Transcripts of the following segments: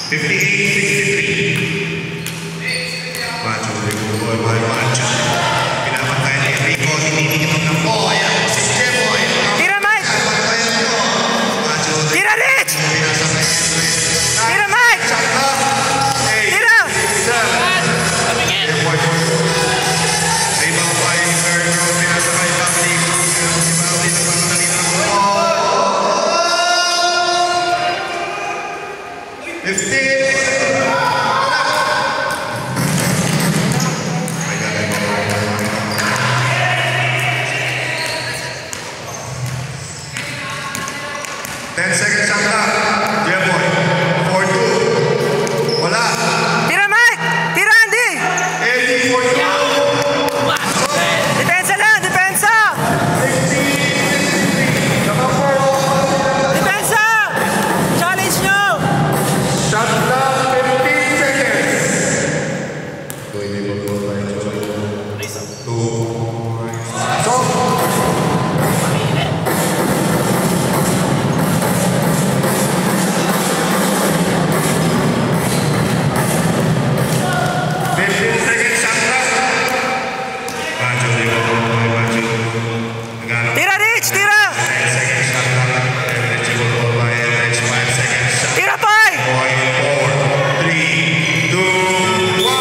58-63. Macho, boy, Macho. Pinapantay ni Rico, tinitigil ng po. Ayan, si Jeboy. Tira, Mike! Tira, Rich! Tira, Mike! Tira! Rebound by Virgo, pinasabay Bubbly. Si Bubbly naman kanina ng po. 15. Seconds shot clock. Jeboy. 4-2. Wala. Tira, Mike! Tira, Andy! 80-42. Depensa lang! Depensa! 60-63. Depensa! Challenge nyo! Shot clock. 15 seconds. Pwede mo po tayo. 2. So. Tira, Rich! Tira! Tira, Pai! 4, 3, 2, 1.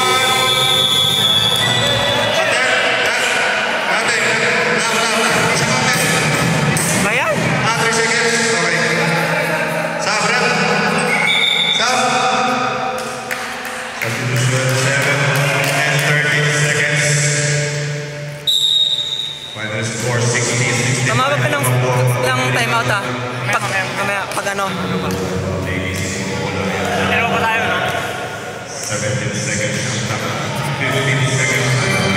Bayan? 3 seconds. Okay. Sab, rep. Sab. Substitution 7 and 13 seconds. Final score 60-65. Tumawag ka ng timeout ah. Pag ano. Pero ba tayo no? 17 seconds. 15 seconds.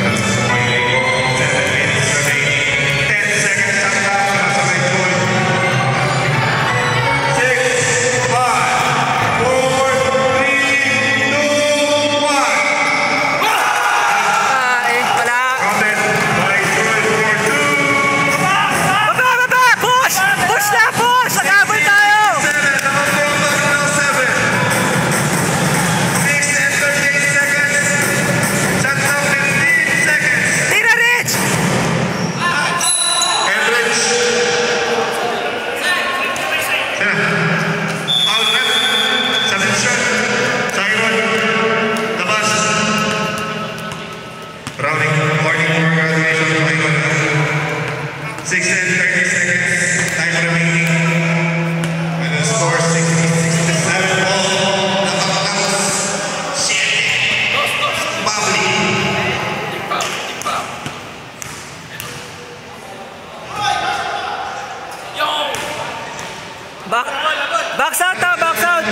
7 minutes remaining. 10 seconds. 6, 5, 4, 3, 2, 1. Wala. Counted by Joy for 2. Baba! Push! Push na! Push! Nagabol tayo! 7, now 7. 6 and 38 seconds. Shot now 15 seconds. Tira, Rich! Average. Sina. Out rep. Substitution. Second one. Labas. Rounding. Warning for graduation. Okay, go. 6 and 30 seconds. Time remaining. Final score 60-67. Ball. Napakatapos. 7. Bubbly. Box out ah! Box out!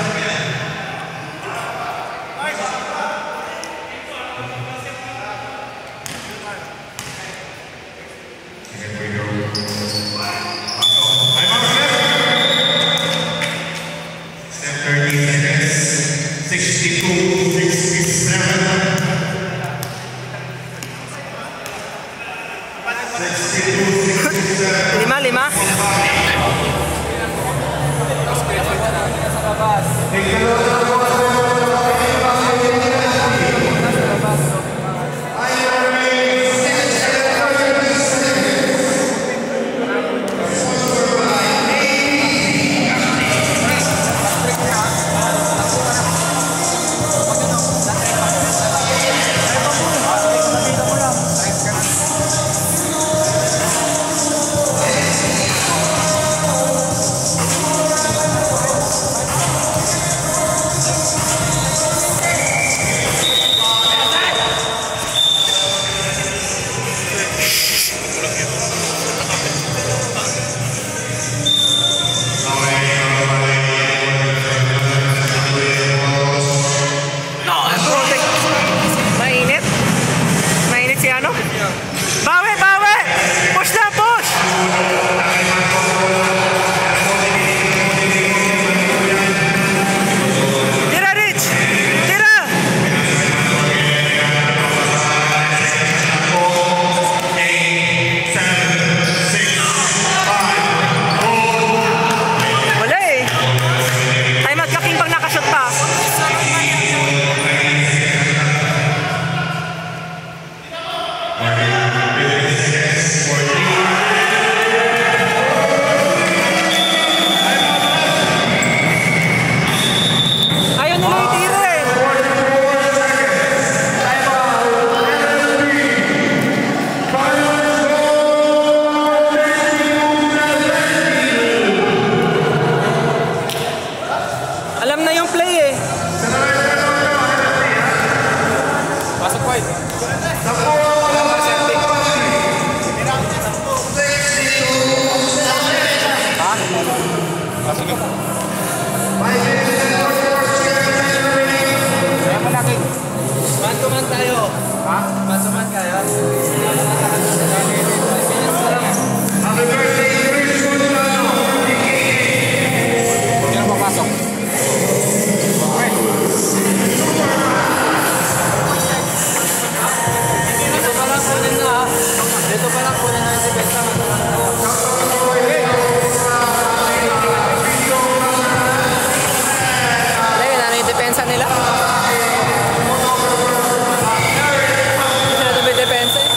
Here we go. I'm on set. 30 seconds. 62-67. 62-67. 5. Man-to-man tayo. Ha? Man-to-man kayo? Happy birthday, Chris Guzmano. Hindi na papasok. Dito pa lang kunin na ha. Dito pa lang kunin na si Besta. Dahil na yung depensa nila. Sila may depensa eh.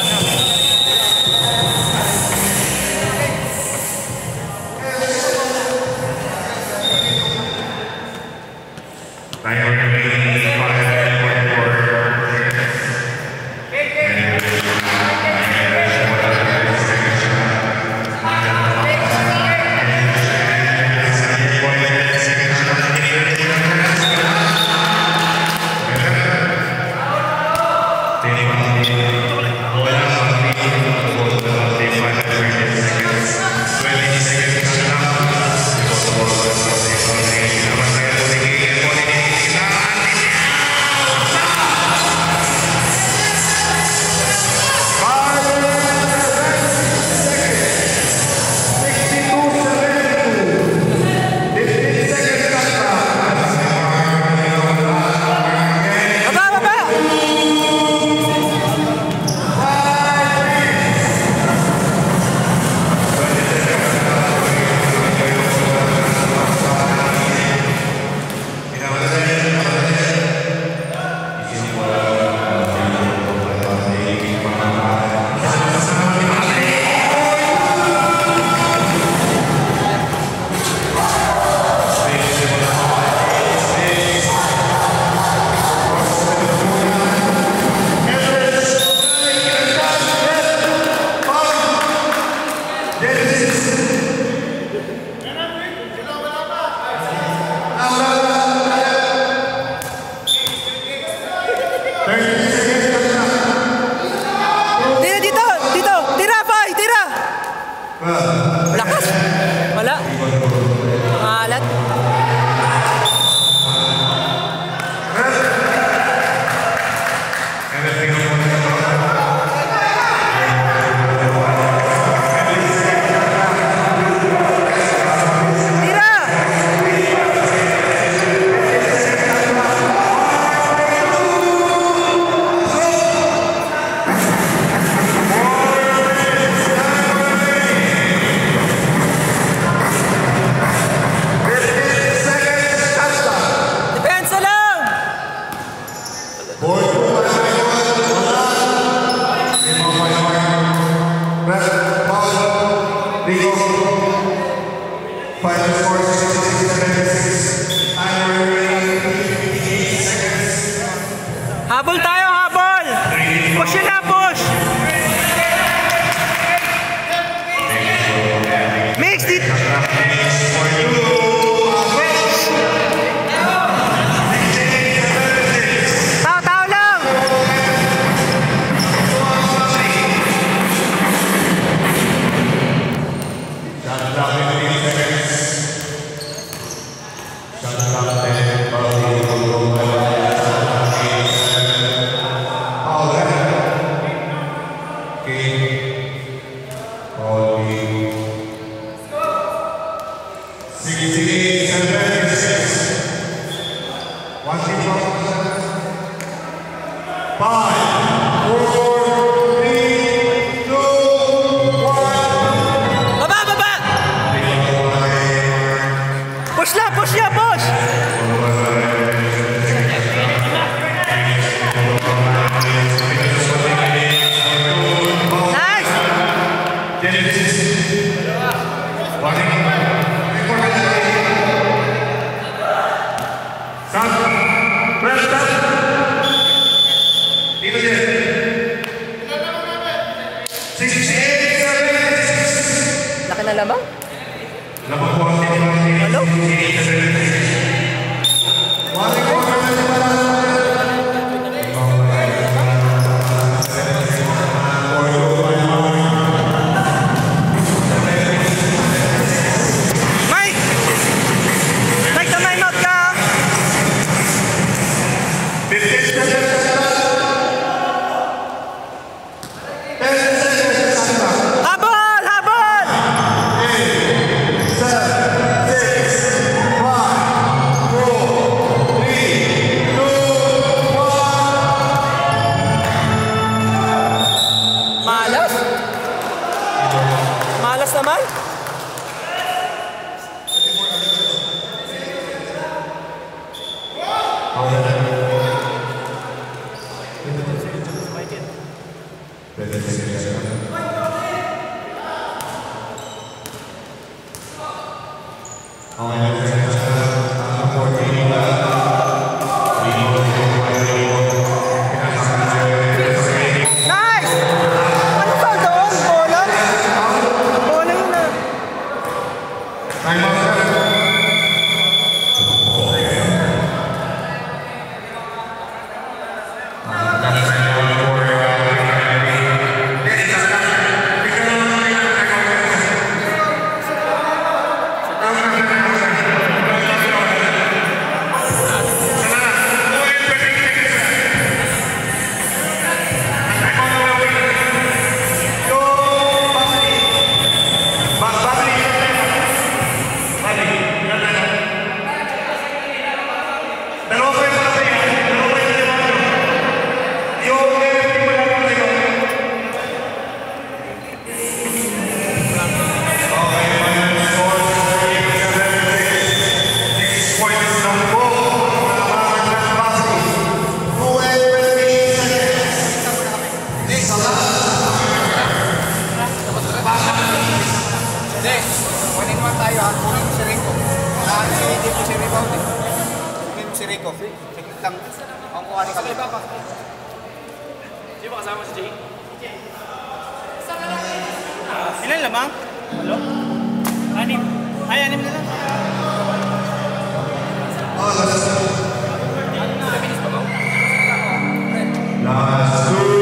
Lakas! Wala. Maalat. Habol tayo, habol! Push yun na, push! Mix it! Tao lang! Push lang, push niya, push! Nice! Laki na lamang? Hello? Mike! Ayos naman. Di ba kasama si Jay? Ilan lamang? Hello? 6. Ay, 6 na lang. Last two.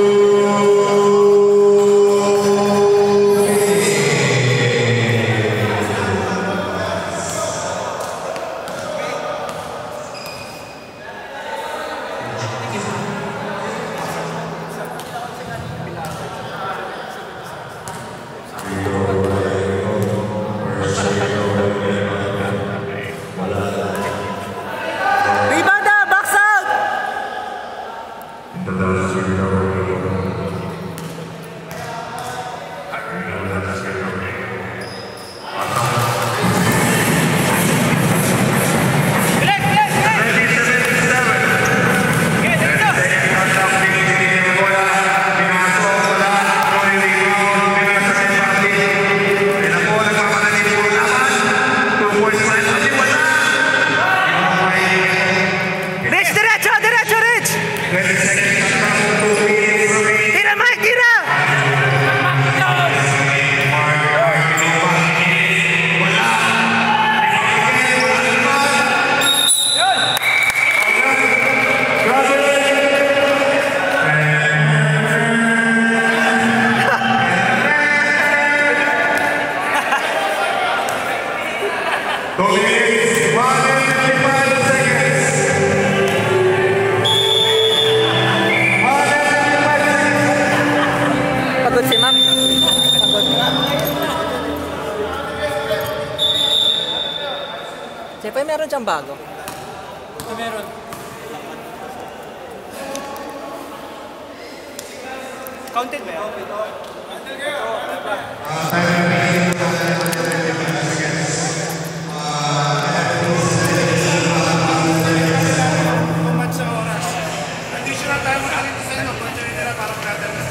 Pagod si ma'am. Pagod. Siyempre, meron siyang bago. Meron. Counted ba yan? Additional time mo natin sa inyo. Continue nila para brother na.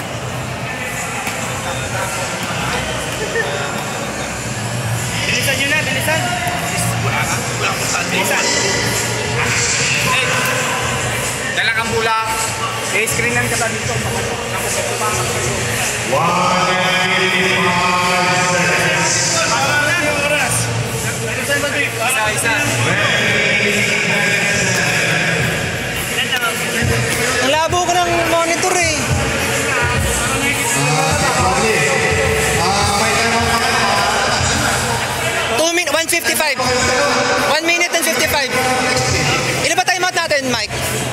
Bilisan nyo na, bilisan. Wala ko saan. Bilisan. Dala kang bula. I-screenan ka ba dito? Nakupeto pa. 185 seconds. Isa. Ang labo ko ng monitor eh. May time mo pa. 1:55. 1 minute and 55. Ilan ba timeout natin, Mike?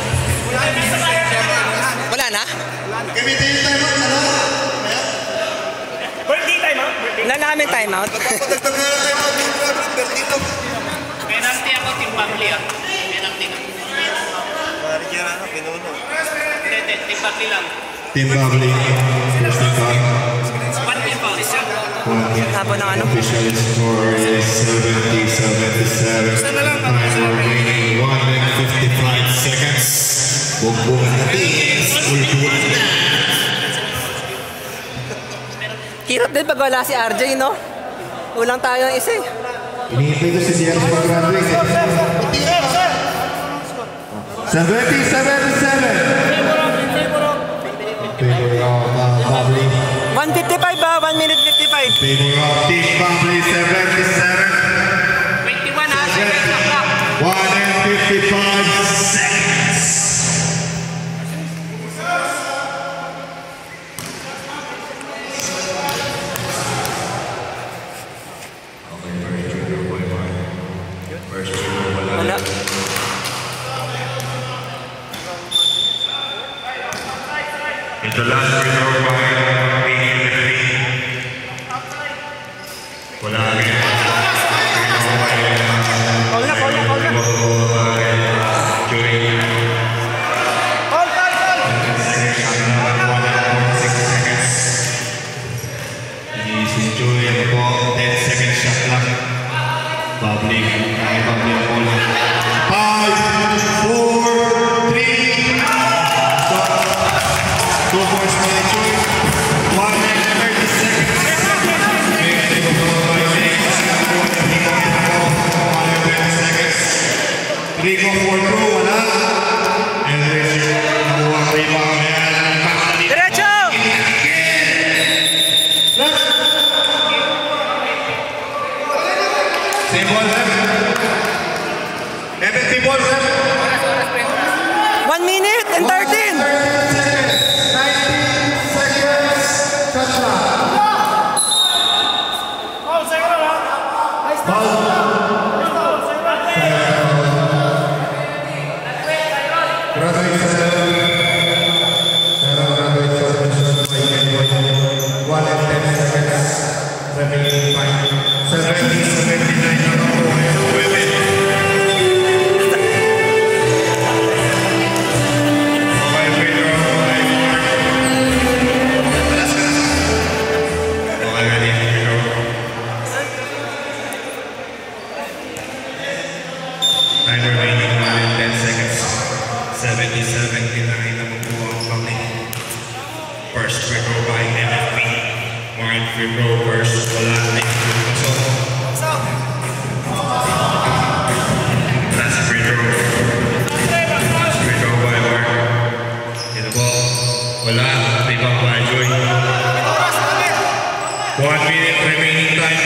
Wala na? Gamitin yung time out, ano? Birthday timeout? Wala namin timeout. Pagdagdag na lang time out yung birthday to. Penalty ako, Team Bubbly ah. Penalty na. Pari dyan ano, pinuno. Hindi, Team Bubbly lang. Team Bubbly. First and 1 minute pa. Tapon ng ano? Official score is 70-77. Time remaining 155 seconds. Bugbugan na bis. Ulbugan na. Hirap din pag wala si RJ, no? Ulang tayo ng isa eh. Inihintay ko si Diaz mag-graduate. 70-77. Favor of Bubbly. 1:55 ba? 1 minute 55. Favor of Team Bubbly 77. 21 ha, seconds na clock. 1 and 55 seconds. Wala. It's the last free throw by wala rin. Si Joey, ano po, 10 second shot lang. Bubbly, kaya Bubbly ang bola. 5, 4, 3, stop. 2 points by Joey. 1 and 30 seconds. Rico for two, wala. And Richard, nakuha ang rebound niya. Diretso! Same ball, left. Empty ball, left. 1 minute and 13. 19 seconds. Touchdown. Time remaining 1 and 10 seconds. 70-79 na magbuha ang Bubbly. First free throw by MFP. Mark free throw first. Wala na yung pasok. Last free throw. Last free throw by Mark. Ito po. Wala. Rebound by Joy. 1 minute remaining time.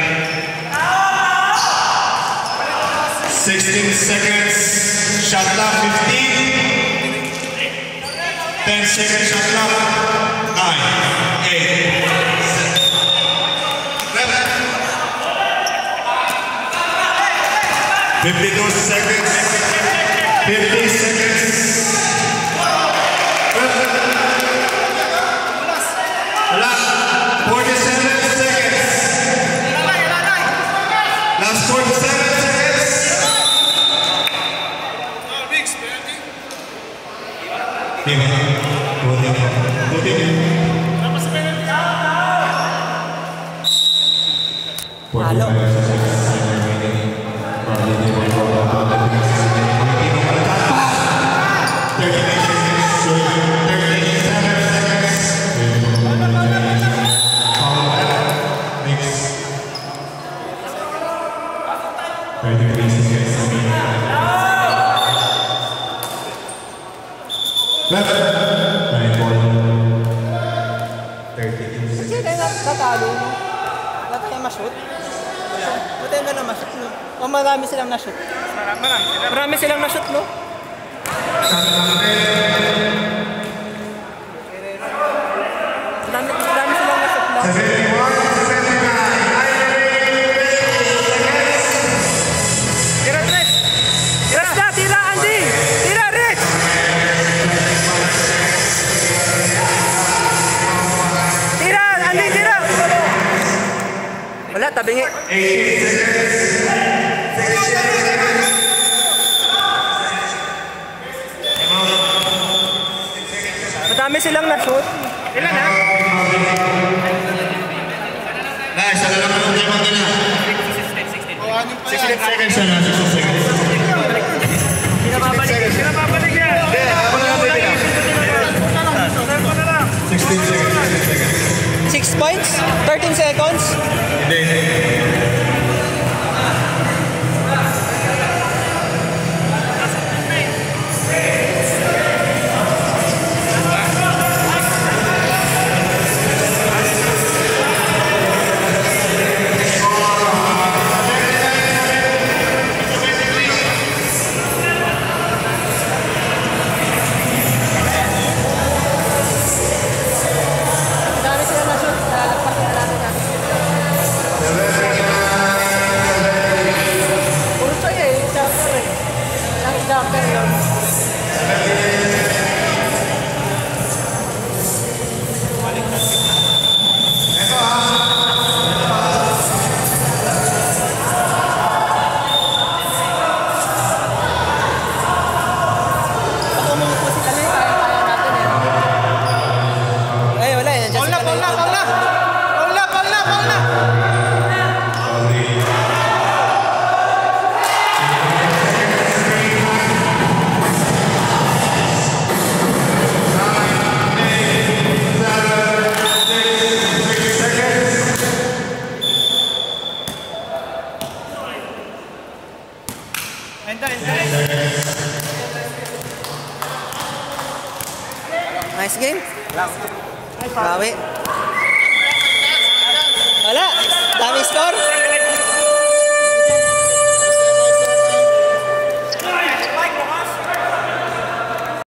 16 seconds, shot clock 15, 10 seconds shot clock, 9, 8, 7, 52 seconds, 50 seconds, wala, 47 seconds, last 47 seconds. Halo. Kasi tayo natalo. Wala tayong ma-shoot. Wala tayong na ma-shoot, no? O marami silang na-shoot. Marami silang na-shoot, no? Marami silang na-shoot, no? 71-79. Tira, Rich! Tira na! Tira, Andy! Tira, Rich! Tira, Andy! Tira! Wala, tabingi. 18 seconds. Madami silang na-shoot. Ilan na? isa na lang ang time nila. 16 seconds na lang, 16 seconds. Pinababalik yan. Hindi, ako na lang bibigyan. 16 seconds. 6 points? 13 seconds? Hindi. Dami sila na shoot. Lalagpas na natin natin. Puro sa'yo eh. Jumper eh. Yung jumper yun. Baka umupo si Kaloy. Kaya natin eh. Ay, wala eh. Nandiyan si Kaloy. Nice game. Bawi. Wala.